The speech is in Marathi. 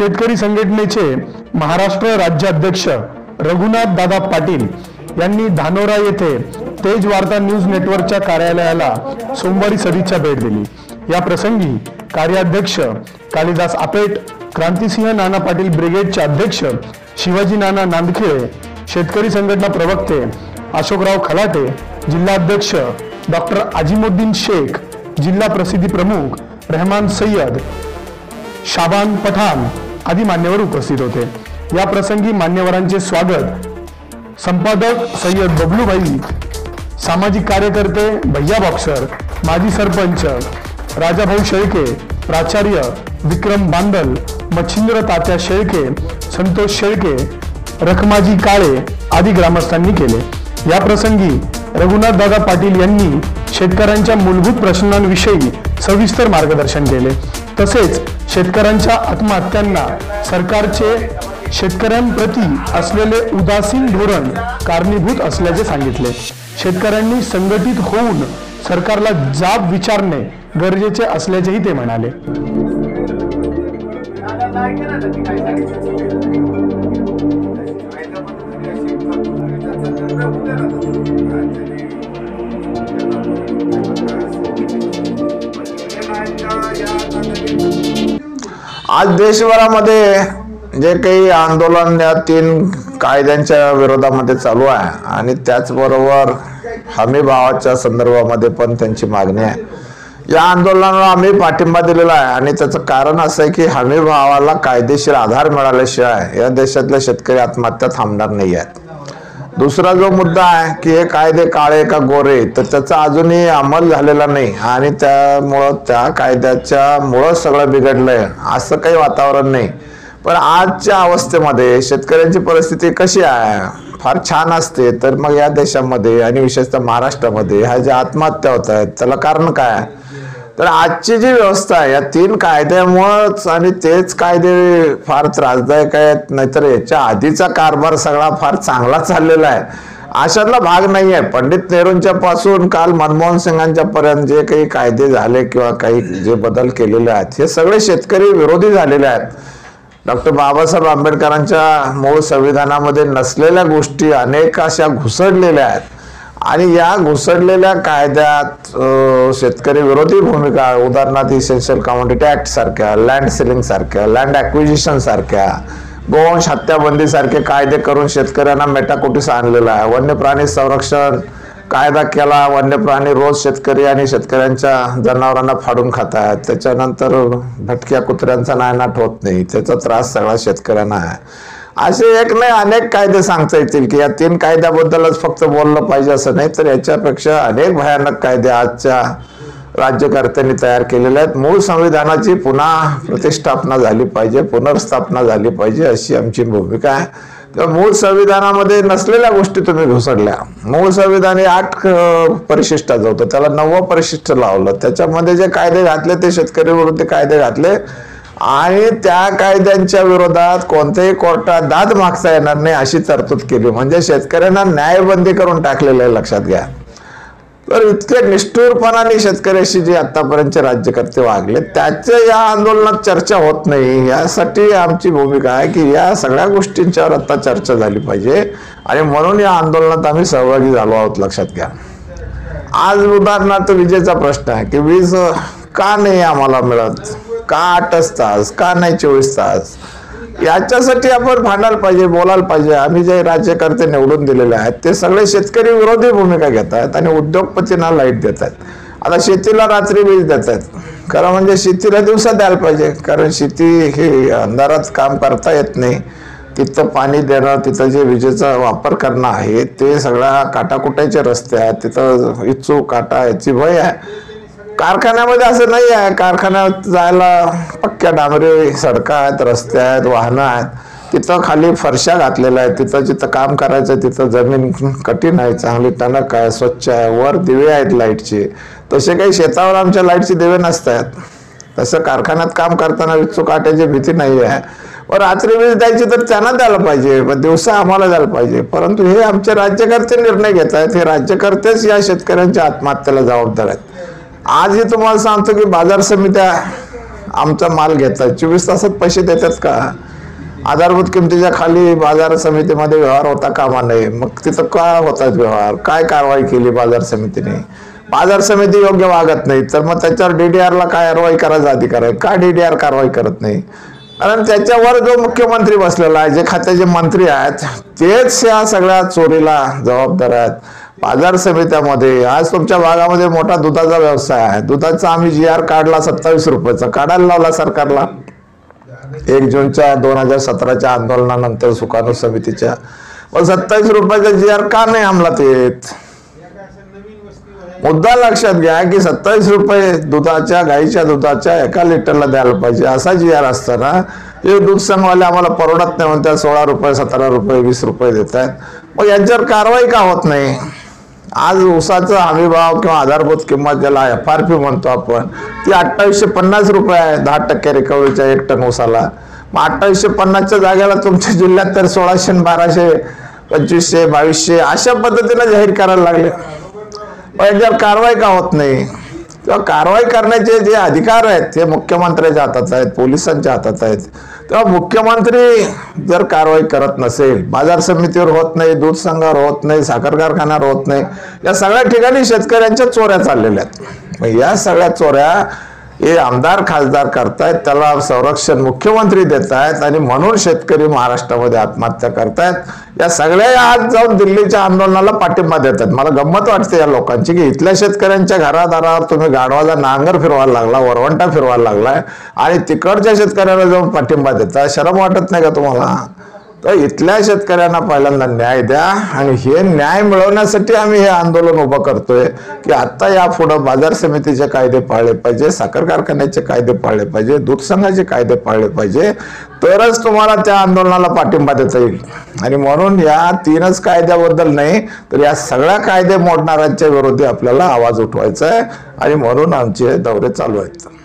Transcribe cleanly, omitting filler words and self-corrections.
शेतकरी संघटनेचे महाराष्ट्र राज्याध्यक्ष रघुनाथ दादा पाटील यांनी धानोरा येथे तेज वार्ता न्यूज नेटवर्कच्या कार्यालयाला सोमवारी सदिच्छा भेट दिली। या प्रसंगी कार्याध्यक्ष कालिदास आपेट, क्रांतिसिंह नाना पाटील ब्रिगेडचे अध्यक्ष शिवाजी नाना नांदखेळे, शेतकरी संघटना प्रवक्ते अशोकराव खलाटे, जिल्हाध्यक्ष डॉक्टर अजिमुद्दीन शेख, जिल्हा प्रसिद्धी प्रमुख रहमान सय्यद, शाबान पठाण आदी मान्यवर उपस्थित होते। या प्रसंगी मान्यवरांचे स्वागत संपादक सय्यद बबलूभाई, सामाजिक कार्यकर्ते भैया बॉक्सर, माजी सरपंच राजाभाऊ शेळके, प्राचार्य विक्रम बांदल, मच्छिंद्र तात्या शेळके, संतोष शेळके, रखमाजी काळे आदी ग्रामस्थांनी केले। या प्रसंगी रघुनाथ दादा पाटील यांनी शेतकऱ्यांच्या मूलभूत प्रश्नांविषयी सविस्तर मार्गदर्शन केले। तसेच शेतकऱ्यांच्या आत्महत्यांना सरकारचे शेतकऱ्यांप्रती असलेले उदासीन धोरण कारणीभूत असल्याचे सांगितले। शेतकऱ्यांनी संघटित होऊन सरकारला जाब विचारणे गरजेचे असल्याचेही ते म्हणाले। आज देशभरामध्ये जे काही आंदोलन या 3 कायद्यांच्या विरोधामध्ये चालू आहे आणि त्याचबरोबर हमी भावाच्या संदर्भामध्ये पण त्यांची मागणी आहे। या आंदोलनाला आम्ही पाठिंबा दिलेला आहे आणि त्याचं कारण असं आहे की हमी भावाला कायदेशीर आधार मिळाल्याशिवाय या देशातले शेतकरी आत्महत्या थांबणार नाही आहेत। दुसरा जो मुद्दा आहे की हे कायदे काळे का गोरे, तर त्याचा अजूनही अंमल झालेला नाही आणि त्यामुळं त्या कायद्याच्या मुळं सगळं बिघडलंय असं काही वातावरण नाही। पण आजच्या अवस्थेमध्ये शेतकऱ्यांची परिस्थिती कशी आहे? फार छान असते तर मग या देशामध्ये आणि विशेषतः महाराष्ट्रामध्ये ह्या ज्या आत्महत्या होत आहेत त्याला कारण काय आहे? तर आजची जी व्यवस्था आहे या 3 कायद्यामुळेच आणि तेच कायदे फार त्रासदायक आहेत, नाहीतर याच्या आधीचा कारभार सगळा फार चांगला चाललेला आहे अशातला भाग नाही आहे। पंडित नेहरूंच्या पासून काल मनमोहन सिंगांच्या पर्यंत जे काही कायदे झाले किंवा काही जे बदल केलेले आहेत हे सगळे शेतकरी विरोधी झालेले आहेत। डॉक्टर बाबासाहेब आंबेडकरांच्या मूळ संविधानामध्ये नसलेल्या गोष्टी अनेक अशा घुसडलेल्या आहेत आणि या घुसडलेल्या कायद्यात शेतकरी विरोधी भूमिका, उदाहरणार्थ इसेन्शियल कमोडिटी ऍक्ट सारख्या, लँड सेलिंग सारख्या, लँड ॲक्विजिशन सारख्या, गोवंश हत्याबंदी सारखे कायदे करून शेतकऱ्यांना मेटाकुटीस आणलेला आहे। वन्य प्राणी संरक्षण कायदा केला, वन्य प्राणी रोज शेतकरी आणि शेतकऱ्यांच्या जनावरांना फाडून खातात, त्याच्यानंतर भटक्या कुत्र्यांचा नायनाट होत नाही, त्याचा त्रास सगळा शेतकऱ्यांना आहे। असे एक नाही अनेक कायदे सांगता येतील की या 3 कायद्याबद्दलच फक्त बोललं पाहिजे असं नाही, तर याच्यापेक्षा अनेक भयानक कायदे आजच्या राज्यकर्त्यांनी तयार केलेले आहेत। मूळ संविधानाची पुन्हा प्रतिष्ठापना झाली पाहिजे, पुनर्स्थापना झाली पाहिजे अशी आमची भूमिका आहे। तर मूळ संविधानामध्ये नसलेल्या गोष्टी तुम्ही घुसडल्या। मूळ संविधान 8 परिशिष्टाचं होतं, त्याला 9वं परिशिष्ट लावलं, त्याच्यामध्ये जे कायदे घातले ते शेतकरी विरोधी कायदे घातले आणि त्या कायद्यांच्या विरोधात कोणत्याही कोर्टात दाद मागता येणार नाही अशी तरतूद केली, म्हणजे शेतकऱ्यांना न्यायबंदी करून टाकलेलं आहे, लक्षात घ्या। तर इतके निष्ठुरपणाने शेतकऱ्याशी जे आतापर्यंतचे राज्यकर्ते वागले त्याच्या या आंदोलनात चर्चा होत नाही। यासाठी आमची भूमिका आहे की या सगळ्या गोष्टींच्यावर आता चर्चा झाली पाहिजे आणि म्हणून या आंदोलनात आम्ही सहभागी झालो आहोत, लक्षात घ्या। आज उदाहरणार्थ विजेचा प्रश्न आहे की वीज का नाही आम्हाला मिळत, का 8 तास, का नाही 24 तास, याच्यासाठी आपण भांडायला पाहिजे, बोलायला पाहिजे। आम्ही जे राज्यकर्ते निवडून दिलेले आहेत ते सगळे शेतकरी विरोधी भूमिका घेत आहेत आणि उद्योगपतींना लाईट देत आहेत। आता शेतीला रात्री वीज देत आहेत, खरं म्हणजे शेतीला दिवसा द्यायला पाहिजे, कारण शेती ही अंधारात काम करता येत नाही। तिथं पाणी देणं, तिथं जे विजेचा वापर करणं आहे ते सगळ्या काटाकुटाचे रस्ते आहेत, तिथं इच्छू काटा याची भय आहे। कारखान्यामध्ये असं नाही आहे, कारखान्यात जायला पक्क्या डांबरी सडका आहेत, रस्ते आहेत, वाहनं आहेत, तिथं खाली फरशा घातलेल्या आहेत, तिथं जिथं काम करायचं तिथं जमीन कठीण आहे, चांगली टणक आहे, स्वच्छ आहे, वर दिवे आहेत लाईटचे। तसे काही शेतावर आमच्या लाईटचे दिवे नसतात, तसं कारखान्यात काम करताना विच्छू काट्याची भीती नाही आहे। व रात्री वीज द्यायची तर त्यांना द्यायला पाहिजे, दिवसा आम्हाला द्यायला पाहिजे, परंतु हे आमचे राज्यकर्ते निर्णय घेत आहेत। हे राज्यकर्तेच या शेतकऱ्यांच्या आत्महत्येला जबाबदार आहेत। आज हे तुम्हाला सांगतो की बाजार समित्या आमचा माल घेतात, 24 तासात पैसे देतात का? आधारभूत किमतीच्या खाली बाजार समितीमध्ये व्यवहार होता कामा नये. मग तिथं का होतात व्यवहार? काय कारवाई केली बाजार समितीने? बाजार समिती योग्य वागत नाही तर मग त्याच्यावर DDR ला काय कारवाई करायचा अधिकार आहे? का DDR कारवाई करत नाही? कारण त्याच्यावर जो मुख्यमंत्री बसलेला आहे, जे खात्याचे मंत्री आहेत, तेच या सगळ्या चोरीला जबाबदार आहेत. बाजार समित्यामध्ये आज तुमच्या भागामध्ये मोठा दुधाचा व्यवसाय आहे. दुधाचा आम्ही GR काढला 27 रुपयाचा, काढायला लावला सरकारला 1 जूनच्या 2017च्या आंदोलनानंतर सुकाणू समितीच्या. पण 27 रुपयाचा GR का नाही अंमलात येत? मुद्दा लक्षात घ्या की 27 रुपये दुधाच्या, गाईच्या दुधाच्या 1 लिटरला द्यायला पाहिजे असा GR असताना हे दूध संघवाले आम्हाला परवडत नाही म्हणतात 16 रुपये, 17 रुपये, 20 रुपये देत आहेत. मग यांच्यावर कारवाई का होत नाही? आज ऊसाचा हमी भाव किंवा आधारभूत किंमत ज्याला FRP म्हणतो आपण, ती 2850 रुपये आहे 10% रिकव्हरीच्या 1 टन ऊसाला. मग 2850च्या जागेला तुमच्या जिल्ह्यात तर 1600, 1200, 2500, 2200 अशा पद्धतीने जाहीर करायला लागले. पण याच्यावर कारवाई का होत नाही? तेव्हा कारवाई करण्याचे जे अधिकार आहेत ते मुख्यमंत्र्यांच्या हातात आहेत, पोलिसांच्या हातात आहेत. तेव्हा मुख्यमंत्री जर कारवाई करत नसेल, बाजार समितीवर होत नाही, दूध संघावर होत नाही, साखर कारखान्यावर होत नाही, या सगळ्या ठिकाणी शेतकऱ्यांच्या चोऱ्या चाललेल्या आहेत. मग या सगळ्या चोऱ्या हे आमदार खासदार करतायत, त्याला संरक्षण मुख्यमंत्री देत आहेत आणि म्हणून शेतकरी महाराष्ट्रामध्ये आत्महत्या करतायत. या सगळ्या आज जाऊन दिल्लीच्या आंदोलनाला पाठिंबा देतात. मला गंमत वाटते या लोकांची की इथल्या शेतकऱ्यांच्या घरादारावर तुम्ही गाढवाचा नांगर फिरवायला लागला, वरवंटा फिरवायला लागलाय आणि तिकडच्या शेतकऱ्याला जाऊन पाठिंबा देता. शरम वाटत नाही का तुम्हाला? तर इथल्या शेतकऱ्यांना पहिल्यांदा न्याय द्या आणि हे न्याय मिळवण्यासाठी आम्ही हे आंदोलन उभं करतोय की आता यापुढे बाजार समितीचे कायदे पाळले पाहिजे, साखर कारखान्याचे कायदे पाळले पाहिजे, दूध संघाचे कायदे पाळले पाहिजे, तरच तुम्हाला त्या आंदोलनाला पाठिंबा देता येईल. आणि म्हणून या 3च कायद्याबद्दल नाही तर या सगळ्या कायदे मोडणाऱ्यांच्या विरोधी आपल्याला आवाज उठवायचा आहे आणि म्हणून आमचे दौरे चालू आहेत.